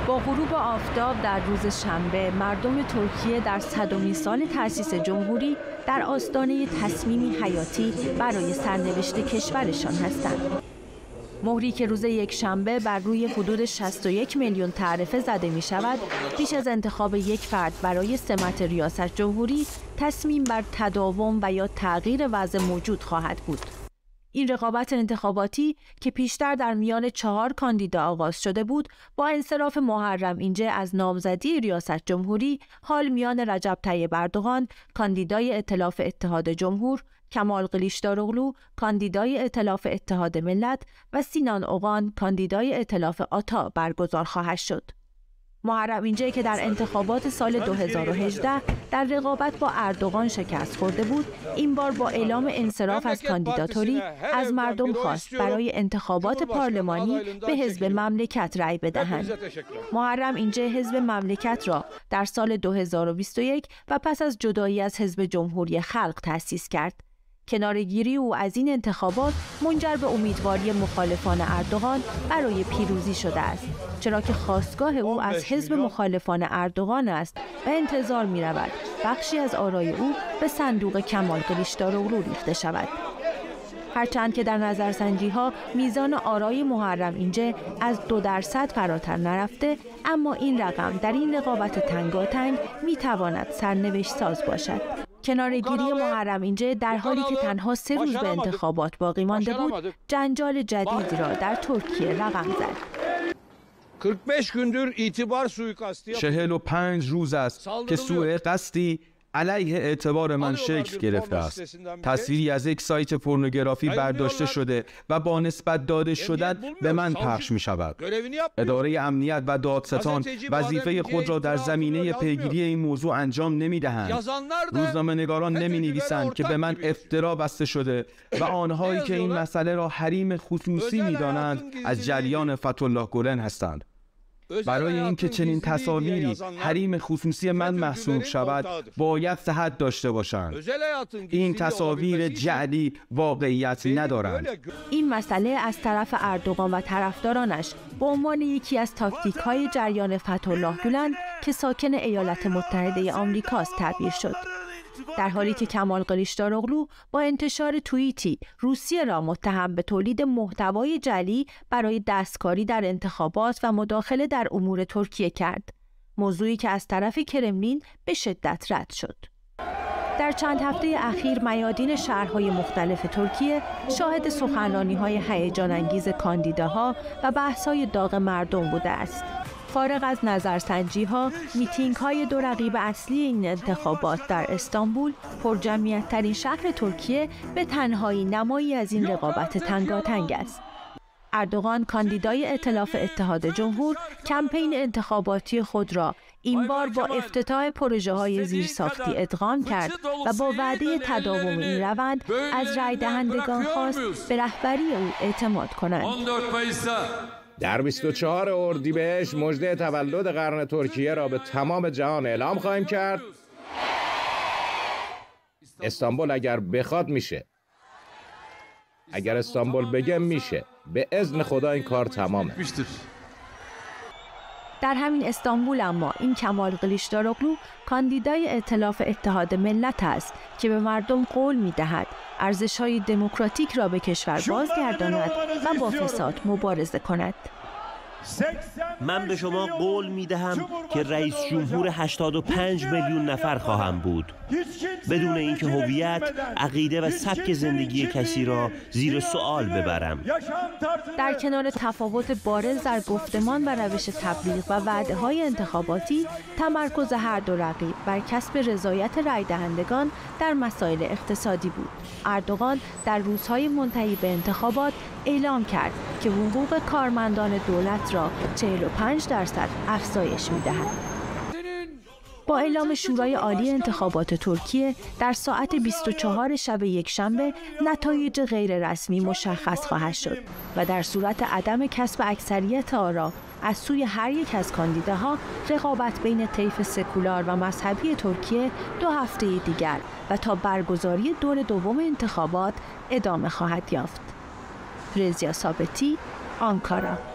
با غروب آفتاب در روز شنبه مردم ترکیه در 100مین سال تأسیس جمهوری در آستانه تصمیمی حیاتی برای سرنوشت کشورشان هستند. مهری که روز یکشنبه بر روی حدود 61 میلیون تعرفه زده می شود، پیش از انتخاب یک فرد برای سمت ریاست جمهوری تصمیم بر تداوم و یا تغییر وضع موجود خواهد بود. این رقابت انتخاباتی که پیشتر در میان 4 کاندیدا آغاز شده بود، با انصراف محرم اینجه از نامزدی ریاست جمهوری، حال میان رجب طیب اردوغان، کاندیدای ائتلاف اتحاد جمهور، کمال کلیچداروغلو، کاندیدای ائتلاف اتحاد ملت و سینان اوغان، کاندیدای ائتلاف آتا برگزار خواهد شد. محرم اینجه که در انتخابات سال 2018 در رقابت با اردوغان شکست خورده بود، این بار با اعلام انصراف از کاندیداتوری از مردم خواست برای انتخابات پارلمانی به حزب مملکت رأی بدهند. محرم اینجه حزب مملکت را در سال 2021 و پس از جدایی از حزب جمهوری خلق تأسیس کرد. کناره‌گیری او از این انتخابات منجر به امیدواری مخالفان اردوغان برای پیروزی شده است، چرا که خاستگاه او از حزب مخالفان اردوغان است و انتظار می‌رود بخشی از آرای او به صندوق کمال کلیچداروغلو ریخته شود. هرچند که در نظرسنجی‌ها میزان آرای محرم اینجه از 2% فراتر نرفته، اما این رقم در این رقابت تنگاتنگ می‌تواند سرنوشت ساز باشد. کناره‌گیری محرم اینجه در حالی که تنها 3 روز به انتخابات باقی مانده بود، جنجال جدیدی را در ترکیه رقم زد. 45 روز است که سوء قصدی علیه اعتبار من شکل گرفته است. تصویری از یک سایت پورنوگرافی برداشته شده و با نسبت داده شدن به من پخش می شود. اداره امنیت و دادستان وظیفه خود را در زمینه پیگیری این موضوع انجام نمی دهند. روزنامه‌نگاران نمی نویسند که به من افترا بسته شده و آنهایی که این مسئله را حریم خصوصی می دانند از جریان فتح‌الله گلن هستند. برای اینکه چنین تصاویری حریم خصوصی من محسوب شود، باید صحت داشته باشند. این تصاویر جعلی واقعیت ندارند. این مسئله از طرف اردوغان و طرفدارانش به عنوان یکی از تاکتیک‌های جریان فتح‌الله گلن که ساکن ایالات متحده آمریکاست تعبیر شد. در حالی که کمال کلیچداروغلو با انتشار توییتی روسیه را متهم به تولید محتوای جعلی برای دستکاری در انتخابات و مداخله در امور ترکیه کرد، موضوعی که از طرف کرملین به شدت رد شد. در چند هفته اخیر میادین شهرهای مختلف ترکیه شاهد سخنرانی‌های هیجان انگیز کاندیداها و بحث‌های داغ مردم بوده است. فارغ از نظرسنجی‌ها، میتینگ‌های 2 رقیب اصلی این انتخابات در استانبول، پرجمعیت‌ترین شهر ترکیه، به تنهایی نمایی از این رقابت تنگاتنگ است. اردوغان، کاندیدای ائتلاف اتحاد جمهور، کمپین انتخاباتی خود را این بار با افتتاح پروژه‌های زیرساختی ادغام کرد و با وعده تداوم این روند از رای دهندگان خواست به رهبری او اعتماد کنند. در 24 اردیبهشت مژده تولد قرن ترکیه را به تمام جهان اعلام خواهیم کرد. استانبول اگر بخواد میشه. اگر استانبول بگه میشه. به اذن خدا این کار تمامه. در همین استانبول اما این کمال کلیچداروغلو کاندیدای ائتلاف اتحاد ملت است که به مردم قول می‌دهد ارزش‌های دموکراتیک را به کشور بازگرداند و با فساد مبارزه کند. من به شما قول می‌دهم که رئیس جمهور 85 میلیون نفر خواهم بود، بدون اینکه هویت، عقیده و سبک زندگی کسی را زیر سوال ببرم. در کنار تفاوت بارز در گفتمان و روش تبلیغ و وعده‌های انتخاباتی، تمرکز هر 2 رقیب بر کسب رضایت رای دهندگان در مسائل اقتصادی بود. اردوغان در روزهای منتهی به انتخابات اعلام کرد که حقوق کارمندان دولت را 45% افزایش می‌دهد. با اعلام شورای عالی انتخابات ترکیه در ساعت 24 شب یکشنبه نتایج غیر رسمی مشخص خواهد شد و در صورت عدم کسب اکثریت آرا از سوی هر یک از کاندیداها، رقابت بین طیف سکولار و مذهبی ترکیه 2 هفته دیگر و تا برگزاری دور دوم انتخابات ادامه خواهد یافت. رضیا ثابتی، آنکارا.